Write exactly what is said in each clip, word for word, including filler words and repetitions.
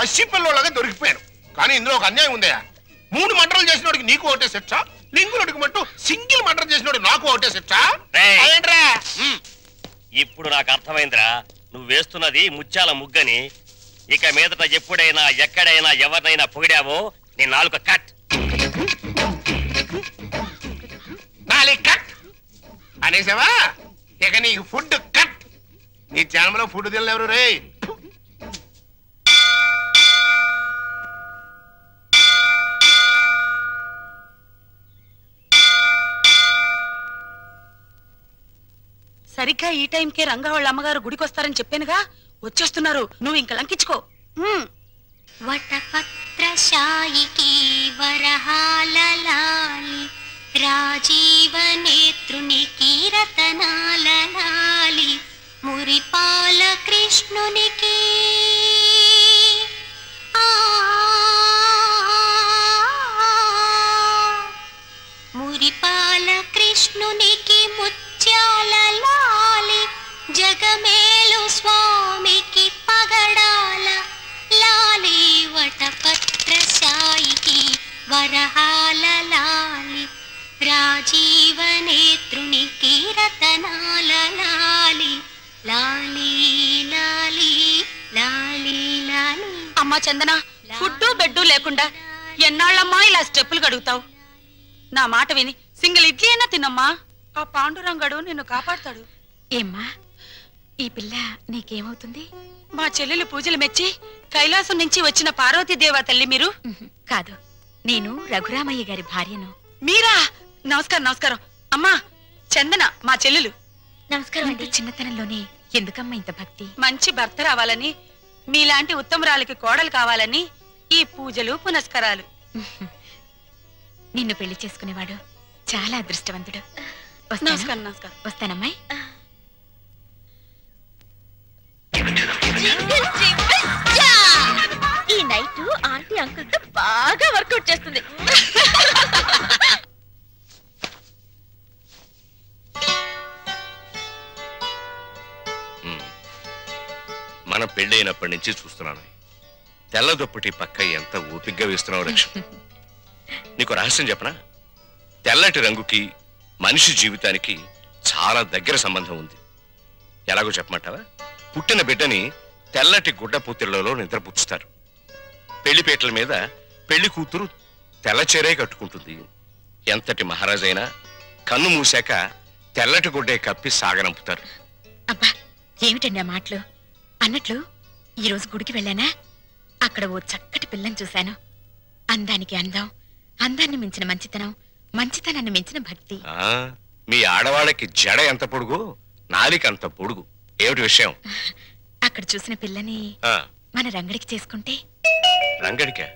పసి పిల్లలాగా దొరికిపోయాను. కానీ ఇందులో ఒక అన్యాయం ఉందయా. మూడు మర్డర్లు చేసినోడికి నీకు ఒకటే శిక్ష, లింగులుడికి మట్టు సింగిల్ మర్డర్ చేసినోడు నాకు ఒకటే శిక్ష. ఇప్పుడు నాకు అర్థమైందిరా, నువ్వు వేస్తున్నది ముత్యాల ముగ్గని. ఇక మీదట ఎప్పుడైనా ఎక్కడైనా ఎవరినైనా పొగిడావో నీ నాలుక కట్. నాలుగు కట్ అనేసావా? ఇక నీకు ఫుడ్ కట్. నీ జన్మలో ఫుడ్ తినలేరు రే. సరిగ్గా ఈ టైంకే రంగా వాళ్ళ అమ్మగారు గుడికి వస్తారని చెప్పానుగా, వచ్చేస్తున్నారు. నువ్వు ఇంక లంకించుకో. వటపత్రశాయికి వరహాలలాలి రాజీవ నేత్రునికి రతనాలలాలి మురిపాల కృష్ణునికి మురిపాల కృష్ణునికి ముత్యాల లాలి జగమేలు స్వామికి పగడాల లాలి వటపత్రశాయికి వరహాల లాలి రాజీవ నేత్రునికి రతనాల లాలి లాలి లాలి లాలి లాలి. అమ్మా చందన, ఫుడ్డు బెడ్డు లేకుండా ఎన్నాళ్ళమ్మా ఇలా స్టెప్పులు కడుగుతావు? నా మాట విని సింగిల్ ఇడ్లీ అయినా తినమ్మా. ఆ పాండురంగడు నిన్ను కాపాడతాడు. ఏమ్మా, ఈ పిల్ల నీకేమవుతుంది? మా చెల్లెలు పూజలు మెచ్చి కైలాసం నుంచి వచ్చిన పార్వతీదేవా తల్లి మీరు? కాదు, నేను రఘురామయ్య గారి భార్యను. మీరా? నమస్కారం నమస్కారం. అమ్మా చందన మా చెల్లెలు. నమస్కారం. ఇంత చిన్నతనంలోనే ఎందుకమ్మా ఇంత భక్తి? మంచి భర్త రావాలని, మీలాంటి ఉత్తమరాలకి కోడలు కావాలని ఈ పూజలు పునస్కారాలు. నిన్ను పెళ్లి చేసుకునేవాడు చాలా అదృష్టవంతుడు. నమస్కారం నమస్కారం. వస్తానమ్మాయి. ఈ నైట్ ఆంటీ అంకుల్ తో బాగా వర్కౌట్ చేస్తుంది. మన పెళ్లి అయినప్పటి నుంచి చూస్తున్నాను. తెల్ల దుప్పటి పక్క ఎంత ఓపిగ్గా వేస్తున్నావు లక్ష్మి. నీకు రహస్యం చెప్పనా? తెల్లటి రంగుకి మనిషి జీవితానికి చాలా దగ్గర సంబంధం ఉంది. ఎలాగో చెప్పమంటావా? పుట్టిన బిడ్డని తెల్లటి గుడ్డ పూతిళ్లలో నిద్రపుచ్చుతారు. పెళ్లిపేటల మీద పెళ్లి కూతురు తెల్ల చీరే కట్టుకుంటుంది. ఎంతటి మహారాజైనా కన్ను మూసాక తెల్లటి గుడ్డే కప్పి సాగనంపుతారు. అబ్బా, ఏమిటండి ఆ మాటలు? అన్నట్లు ఈరోజు గుడికి వెళ్ళానా, అక్కడ ఓ చక్కటి పిల్లని చూశాను. అందానికి అందం, అందాన్ని మించిన మంచితనం, మంచితనాన్ని మించిన భక్తి. మీ ఆడవాళ్ళకి జడ ఎంత పొడుగు, నాలిక అంత పొడుగు. ఏమిటి విషయం? అక్కడ చూసిన పిల్లని మన రంగడికి చేసుకుంటే. రంగడికా?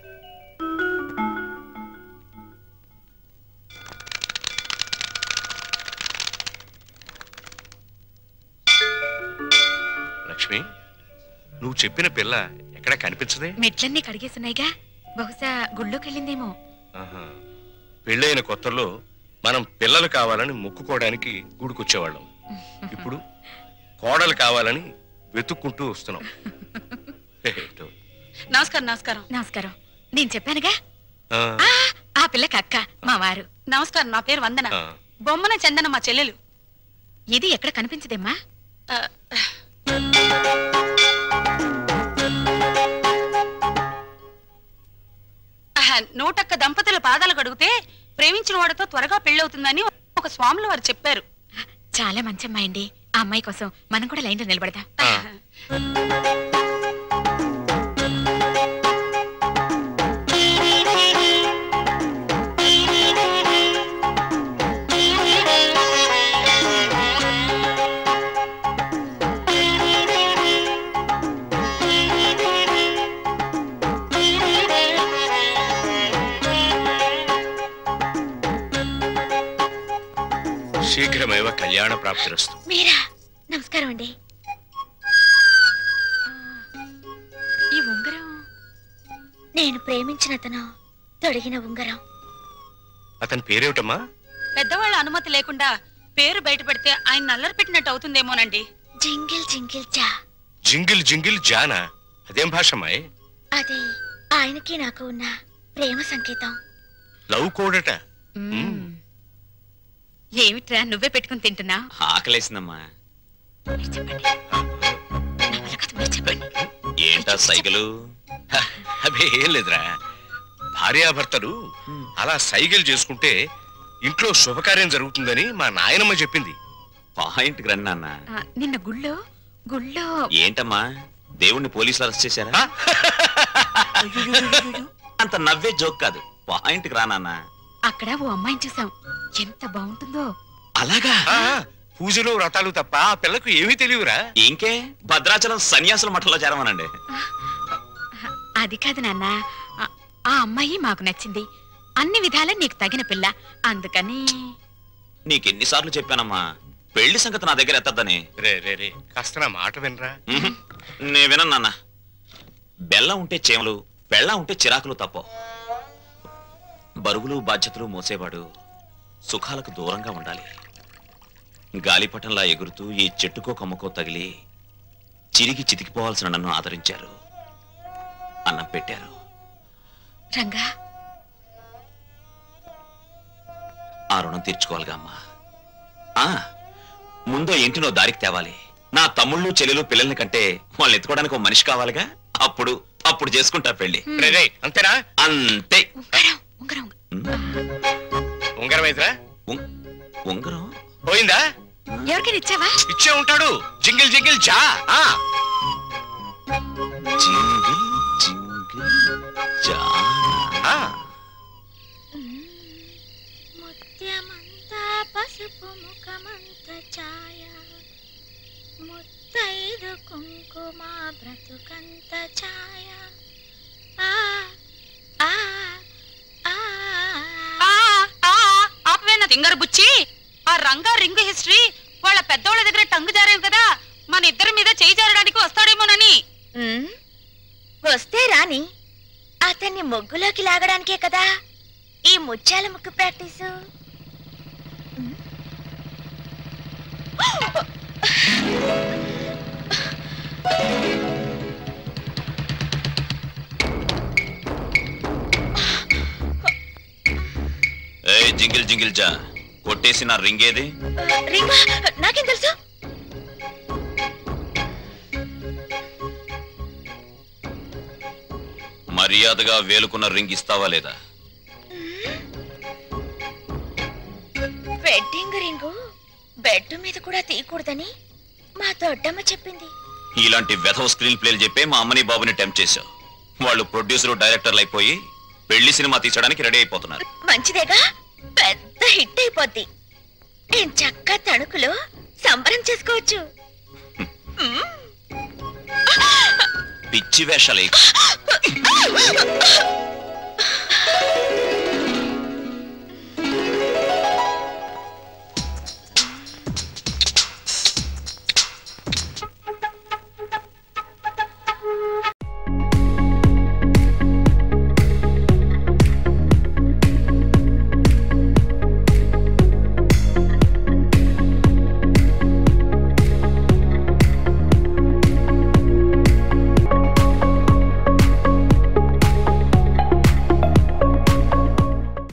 లక్ష్మి, నువ్వు చెప్పిన పిల్ల ఎక్కడ కనిపించదే? మెట్లన్నీ కడిగేస్తున్నాయిగా, బహుశా గుళ్ళోకి వెళ్ళిందేమో. పెళ్ళైన కొత్తలో మనం పిల్లలు కావాలని మొక్కుకోవడానికి గుడికొచ్చేవాళ్ళం. ఇప్పుడు కోడలు కావాలని వెతుక్కుంటూ వస్తున్నాం. నమస్కారం నమస్కారం. నమస్కారం. నేను చెప్పానుగా, ఆ పిల్లకి అక్క మా వారు. నమస్కారం, నా పేరు వందన. బొమ్మన చందన మా చెల్లెలు. ఇది ఎక్కడ కనిపించదేమ్మా? నూటొక్క దంపతుల పాదాలు కడిగితే ప్రేమించిన వాడితో త్వరగా పెళ్ళవుతుందని ఒక స్వాములు వారు చెప్పారు. చాలా మంచి అమ్మాయి అండి. ఆ అమ్మాయి కోసం మనం కూడా లైన్లో నిలబడదాం. శీఘ్రమేవ కళ్యాణ ప్రాప్తిరస్తు. మీరా? నమస్కారం అండి. ఈ ఉంగరం నేను ప్రేమించిన అతను తొడిగిన ఉంగరం. అతని పేరేమిటమ్మా? పెద్దవాళ్ళ అనుమతి లేకుండా పేరు బయట పెడితే ఆయన నల్లరి పెట్టినట్టు అవుతుందేమోనండి. జింగిల్ జింగిల్ జా. జింగిల్ జింగిల్ జానా? అదేం భాషమ్మాయి? అది ఆయనకి నాకు ఉన్న ప్రేమ సంకేతం. లవ్ కోడట. ఏమిట్రా నువ్వే పెట్టుకుని తింటున్నా? ఆకలేసిందమ్మా. చెప్పండి చెప్పండి. ఏంటా సైకిలు? అదే ఏం లేదురా, భార్యాభర్తలు అలా సైకిల్ చేసుకుంటే ఇంట్లో శుభకార్యం జరుగుతుందని మా నాయనమ్మ చెప్పింది. పాయింట్ రండి నాన్న. నిన్న గుళ్ళో గుళ్ళో ఏంటమ్మా దేవుణ్ణి పోలీసులు అరెస్ట్ చేశారా? అంత నవ్వే జోక్ కాదు, పాయింట్ రా నాన్న. అక్కడ ఓ అమ్మాయిని చూసాం, ఎంత బాగుంటుందో. అలాగా? పూజలు వ్రతాలు తప్ప ఆ పిల్లకు ఏమీ తెలియరా? ఇంకే భద్రాచలం సన్యాసుల మఠంలో చేరమనండి. అది కాదు నాన్న, ఆ అమ్మాయి మాకు నచ్చింది, అన్ని విధాలా నీకు తగిన పిల్ల, అందుకని. నీకెన్నిసార్లు చెప్పానమ్మా పెళ్లి సంగతి నా దగ్గర ఎత్తద్దని. రే రే రే కాస్త నా మాట వినరా. నే వినను నాన్న. బెల్లం ఉంటే చేమలు, బెల్లం ఉంటే చిరాకులు తప్ప. బరువులు బాధ్యతలు మోసేవాడు సుఖాలకు దూరంగా ఉండాలి. గాలిపటంలా ఎగురుతూ ఈ చెట్టుకో కమ్మకో తగిలి చిరిగి చితికిపోవాల్సిన నన్ను ఆదరించారు, అన్నం పెట్టారు. రంగా, ఆ రుణం తీర్చుకోవాలిగా అమ్మా. ఆ ముందో ఇంటినో దారికి తేవాలి. నా తమ్ముళ్ళు చెల్లెలు పిల్లల్ని కంటే వాళ్ళని ఎత్తుకోవడానికి ఒక మనిషి కావాలిగా. అప్పుడు అప్పుడు చేసుకుంటా పెళ్లి. అంతేనా? అంతే. ఉంగరం ఉంగరం అయితేరా? ఉంగరం పోయిందా? ఎవరికైనా ఇచ్చావా? ఇచ్చే ఉంటాడు. జింగిల్ జింగిల్ జా. జింగిల్ జింగిల్ జా. ముత్యమంతా పసుపు ముఖమంత ఛాయ, ముత్తైదు కుంకుమ బ్రతుకంత ఛాయ. ఆ ఆ ఆపవేనా తింగర బుచ్చి? ఆ రంగా రింగు హిస్టరీ వాళ్ళ పెద్దోళ్ళ దగ్గర టంగు జారేవు కదా, మన ఇద్దరి మీద చేయి జారడానికి వస్తాడేమోనని. వస్తే రాని, అతన్ని ముగ్గులోకి లాగడానికే కదా ఈ ముత్యాల ముగ్గు ప్రాక్టీసు. ఏ జింగిల్ జింగిల్ జా, కొట్టేసి నా రింగ్ ఏది? రింగా నాకేం తెలుసు? మర్యాదగా వేలుకున్న రింగ్ ఇస్తావా లేదా? వెడ్డింగ్ రింగు బెడ్ మీద కూడా తీయకూడదని మా దొడ్డమ్మ చెప్పింది. ఇలాంటి వెధవ స్క్రీన్ ప్లేలు చెప్పే మా అమ్మని బాబుని టెంప్ట్ చేశావు. వాళ్ళు ప్రొడ్యూసర్ డైరెక్టర్లు అయిపోయి పెళ్లి సినిమా తీసడానికి రెడీ అయిపోతున్నారు. మంచిదేగా, పెద్ద హిట్ అయిపోద్ది. నేను చక్క తణుకులో సంబరం చేసుకోవచ్చు. పిచ్చి వేషాలు